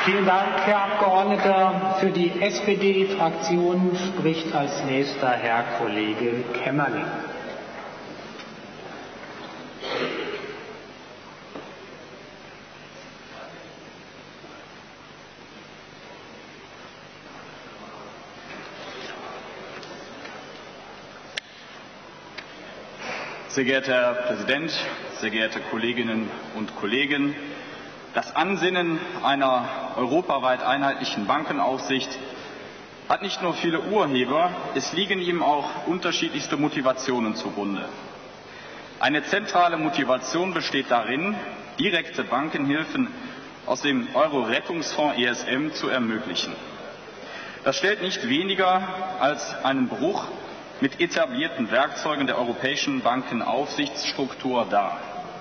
Vielen Dank, Herr Abgeordneter. Für die SPD-Fraktion spricht als nächster Herr Kollege Kämmerling. Sehr geehrter Herr Präsident, sehr geehrte Kolleginnen und Kollegen! Das Ansinnen einer europaweit einheitlichen Bankenaufsicht hat nicht nur viele Urheber, es liegen ihm auch unterschiedlichste Motivationen zugrunde. Eine zentrale Motivation besteht darin, direkte Bankenhilfen aus dem Euro-Rettungsfonds ESM zu ermöglichen. Das stellt nicht weniger als einen Bruch mit etablierten Werkzeugen der europäischen Bankenaufsichtsstruktur dar.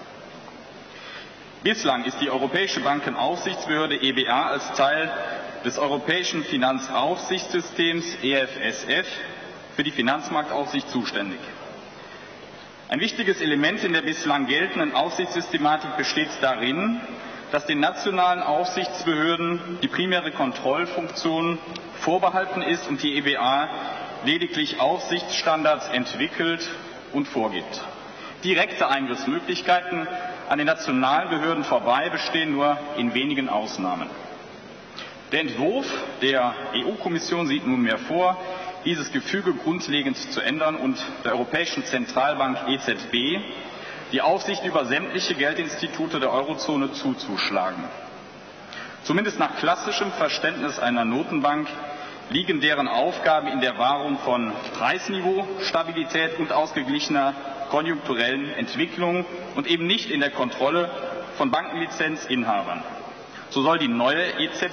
Bislang ist die Europäische Bankenaufsichtsbehörde EBA als Teil des Europäischen Finanzaufsichtssystems EFSF für die Finanzmarktaufsicht zuständig. Ein wichtiges Element in der bislang geltenden Aufsichtssystematik besteht darin, dass den nationalen Aufsichtsbehörden die primäre Kontrollfunktion vorbehalten ist und die EBA lediglich Aufsichtsstandards entwickelt und vorgibt. Direkte Eingriffsmöglichkeiten an den nationalen Behörden vorbei bestehen nur in wenigen Ausnahmen. Der Entwurf der EU-Kommission sieht nunmehr vor, dieses Gefüge grundlegend zu ändern und der Europäischen Zentralbank EZB die Aufsicht über sämtliche Geldinstitute der Eurozone zuzuschlagen. Zumindest nach klassischem Verständnis einer Notenbank liegen deren Aufgaben in der Wahrung von Preisniveau, Stabilität und ausgeglichener konjunkturellen Entwicklung und eben nicht in der Kontrolle von Bankenlizenzinhabern. So soll die neue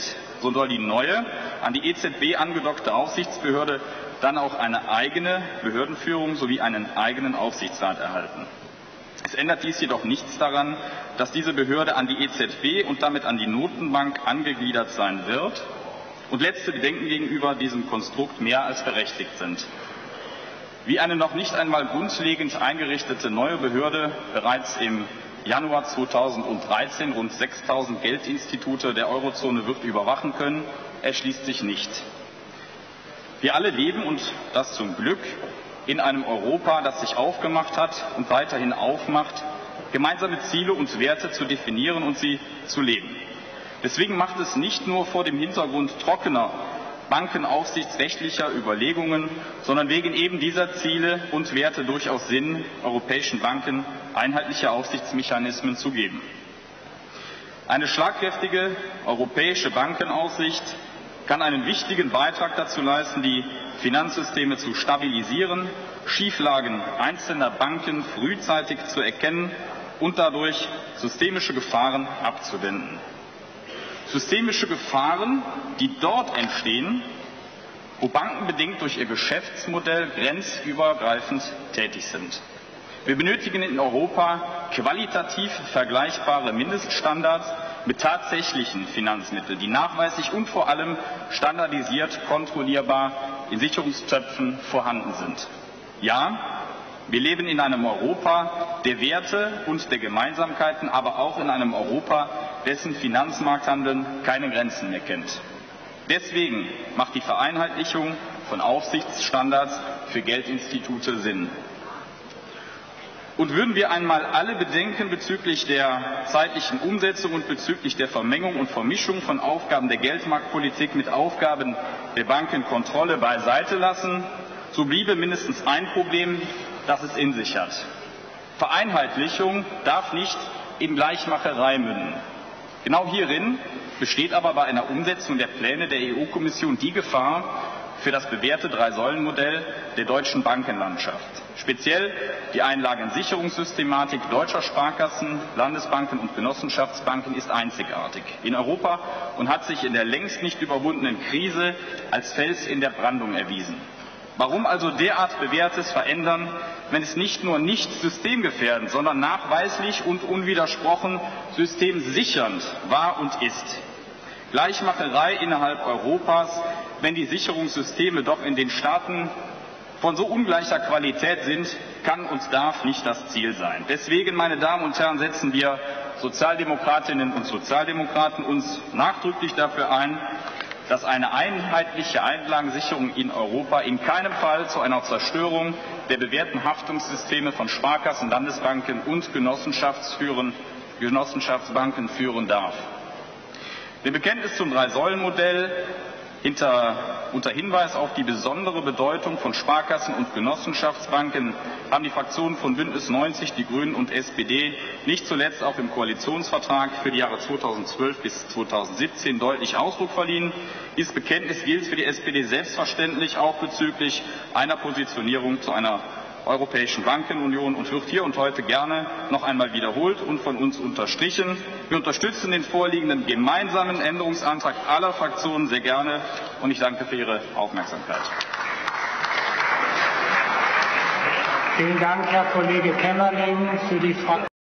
an die EZB angedockte Aufsichtsbehörde dann auch eine eigene Behördenführung sowie einen eigenen Aufsichtsrat erhalten. Es ändert dies jedoch nichts daran, dass diese Behörde an die EZB und damit an die Notenbank angegliedert sein wird und letzte Bedenken gegenüber diesem Konstrukt mehr als berechtigt sind. Wie eine noch nicht einmal grundlegend eingerichtete neue Behörde bereits im Januar 2013 rund 6.000 Geldinstitute der Eurozone wird überwachen können, erschließt sich nicht. Wir alle leben, und das zum Glück, in einem Europa, das sich aufgemacht hat und weiterhin aufmacht, gemeinsame Ziele und Werte zu definieren und sie zu leben. Deswegen macht es nicht nur vor dem Hintergrund trockener bankenaufsichtsrechtlicher Überlegungen, sondern wegen eben dieser Ziele und Werte durchaus Sinn, europäischen Banken einheitliche Aufsichtsmechanismen zu geben. Eine schlagkräftige europäische Bankenaufsicht kann einen wichtigen Beitrag dazu leisten, die Finanzsysteme zu stabilisieren, Schieflagen einzelner Banken frühzeitig zu erkennen und dadurch systemische Gefahren abzuwenden. Systemische Gefahren, die dort entstehen, wo Banken bedingt durch ihr Geschäftsmodell grenzübergreifend tätig sind. Wir benötigen in Europa qualitativ vergleichbare Mindeststandards mit tatsächlichen Finanzmitteln, die nachweislich und vor allem standardisiert kontrollierbar in Sicherungstöpfen vorhanden sind. Ja, wir leben in einem Europa der Werte und der Gemeinsamkeiten, aber auch in einem Europa, dessen Finanzmarkthandeln keine Grenzen mehr kennt. Deswegen macht die Vereinheitlichung von Aufsichtsstandards für Geldinstitute Sinn. Und würden wir einmal alle Bedenken bezüglich der zeitlichen Umsetzung und bezüglich der Vermengung und Vermischung von Aufgaben der Geldmarktpolitik mit Aufgaben der Bankenkontrolle beiseite lassen, so bliebe mindestens ein Problem, das es in sich hat. Vereinheitlichung darf nicht in Gleichmacherei münden. Genau hierin besteht aber bei einer Umsetzung der Pläne der EU-Kommission die Gefahr für das bewährte Drei-Säulen-Modell der deutschen Bankenlandschaft. Speziell die Einlagensicherungssystematik deutscher Sparkassen, Landesbanken und Genossenschaftsbanken ist einzigartig in Europa und hat sich in der längst nicht überwundenen Krise als Fels in der Brandung erwiesen. Warum also derart Bewährtes verändern, wenn es nicht nur nicht systemgefährdend, sondern nachweislich und unwidersprochen systemsichernd war und ist? Gleichmacherei innerhalb Europas, wenn die Sicherungssysteme doch in den Staaten von so ungleicher Qualität sind, kann und darf nicht das Ziel sein. Deswegen, meine Damen und Herren, setzen wir Sozialdemokratinnen und Sozialdemokraten uns nachdrücklich dafür ein, dass eine einheitliche Einlagensicherung in Europa in keinem Fall zu einer Zerstörung der bewährten Haftungssysteme von Sparkassen, Landesbanken und Genossenschaftsbanken führen darf. Dem Bekenntnis zum Drei-Säulen-Modell unter Hinweis auf die besondere Bedeutung von Sparkassen und Genossenschaftsbanken haben die Fraktionen von Bündnis 90, die Grünen und SPD nicht zuletzt auch im Koalitionsvertrag für die Jahre 2012 bis 2017 deutlich Ausdruck verliehen. Dieses Bekenntnis gilt für die SPD selbstverständlich auch bezüglich einer Positionierung zu einer Europäischen Bankenunion und wird hier und heute gerne noch einmal wiederholt und von uns unterstrichen. Wir unterstützen den vorliegenden gemeinsamen Änderungsantrag aller Fraktionen sehr gerne und ich danke für Ihre Aufmerksamkeit. Vielen Dank, Herr Kollege Kämmerling. Für die Fraktion